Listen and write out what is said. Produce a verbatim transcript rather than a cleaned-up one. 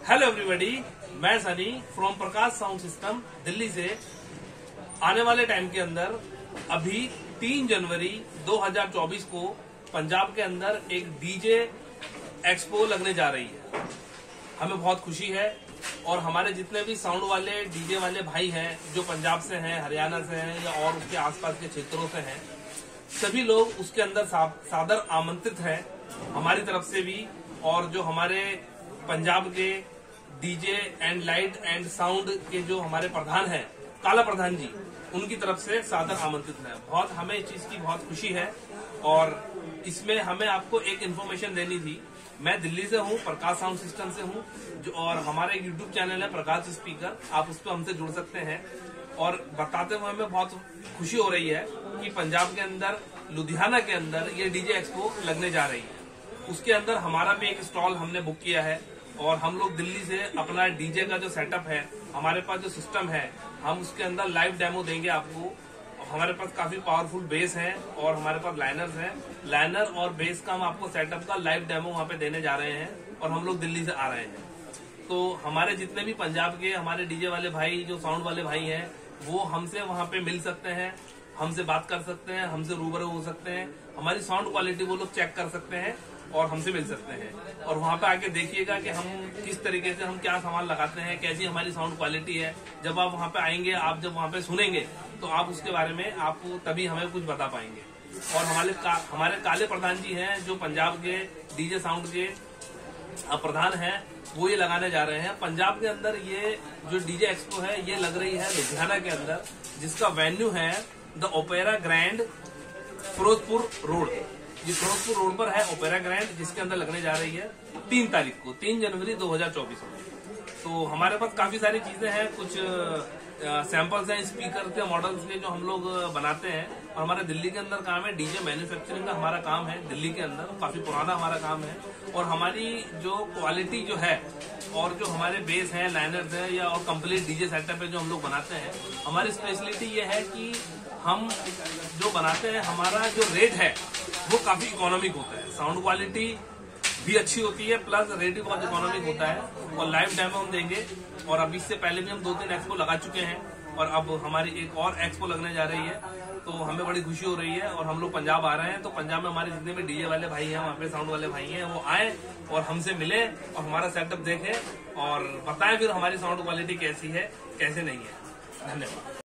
Hello everybody, मैं Sunny from Prakash sound system Delhi से। आने वाले टाइम के अंदर अभी तीन जनवरी दो हज़ार चौबीस को पंजाब के अंदर एक डीजे एक्सपो लगने जा रही है। हमें बहुत खुशी है और हमारे जितने भी साउंड वाले डीजे वाले भाई हैं जो पंजाब से हैं, हरियाणा से हैं या और उसके आसपास के क्षेत्रों से हैं, सभी लोग उसके अंदर सा, सादर आमंत्रित हैं हमारी तरफ से भी। और जो हमारे पंजाब के DJ and light and sound के जो हमारे प्रधान हैं, काला प्रधान जी, उनकी तरफ से सादर आमंत्रित है। बहुत हमें इस चीज की बहुत खुशी है और इसमें हमें आपको एक इन्फॉर्मेशन देनी थी। मैं दिल्ली से हूँ, प्रकाश साउंड सिस्टम से हूँ, जो और हमारा एक यूट्यूब चैनल है प्रकाश स्पीकर, आप उस पर हमसे जुड़ सकते हैं। और बताते हुए हमें बहुत खुशी हो रही है कि पंजाब के अंदर लुधियाना के अंदर ये डीजे एक्सपो लगने जा रही है। उसके अंदर हमारा भी एक स्टॉल हमने बुक किया है और हम लोग दिल्ली से अपना डीजे का जो सेटअप है, हमारे पास जो सिस्टम है, हम उसके अंदर लाइव डेमो देंगे आपको। हमारे पास काफी पावरफुल बेस है और हमारे पास लाइनर्स हैं। लाइनर और बेस का हम आपको सेटअप का लाइव डेमो वहाँ पे देने जा रहे हैं और हम लोग दिल्ली से आ रहे हैं। तो हमारे जितने भी पंजाब के हमारे डीजे वाले भाई, जो साउंड वाले भाई हैं, वो हमसे वहाँ पे मिल सकते हैं, हमसे बात कर सकते हैं, हमसे रूबरू हो सकते हैं। हमारी साउंड क्वालिटी वो लोग चेक कर सकते हैं और हमसे मिल सकते हैं। और वहाँ पे आके देखिएगा कि हम किस तरीके से हम क्या सामान लगाते हैं, कैसी हमारी साउंड क्वालिटी है। जब आप वहाँ पे आएंगे, आप जब वहाँ पे सुनेंगे तो आप उसके बारे में आप तभी हमें कुछ बता पाएंगे। और हमारे का, हमारे काले प्रधान जी हैं जो पंजाब के डीजे साउंड के प्रधान हैं, वो ये लगाने जा रहे हैं। पंजाब के अंदर ये जो डीजे एक्सपो है ये लग रही है लुधियाना के अंदर, जिसका वेन्यू है the Opera Grand, Ferozepur road. ये फिरोजपुर रोड पर है ओपेरा ग्रैंड, जिसके अंदर लगने जा रही है तीन तारीख को, तीन जनवरी दो हज़ार चौबीस में। तो हमारे पास काफी सारी चीजें हैं, कुछ सैंपल्स हैं स्पीकर के मॉडल्स के जो हम लोग बनाते हैं। और हमारे दिल्ली के अंदर काम है, डीजे मैन्युफैक्चरिंग का हमारा काम है दिल्ली के अंदर, काफी पुराना हमारा काम है। और हमारी जो क्वालिटी जो है और जो हमारे बेस हैं, लाइनर्स हैं या और कंप्लीट डीजे सेटअप है जो हम लोग बनाते हैं, हमारी स्पेशलिटी ये है कि हम जो बनाते हैं, हमारा जो रेट है वो काफी इकोनॉमिक होता है। साउंड क्वालिटी भी अच्छी होती है, प्लस रेट भी बहुत इकोनॉमिक होता है। और लाइव डेमो हम देंगे। और अभी इससे पहले भी हम दो तीन एक्सपो लगा चुके हैं और अब हमारी एक और एक्सपो लगने जा रही है। तो हमें बड़ी खुशी हो रही है और हम लोग पंजाब आ रहे हैं। तो पंजाब में हमारे जितने भी डीजे वाले भाई हैं, वहाँ पे साउंड वाले भाई हैं, वो आए और हमसे मिले और हमारा सेटअप देखें और बताएं फिर हमारी साउंड क्वालिटी कैसी है, कैसे नहीं है। धन्यवाद।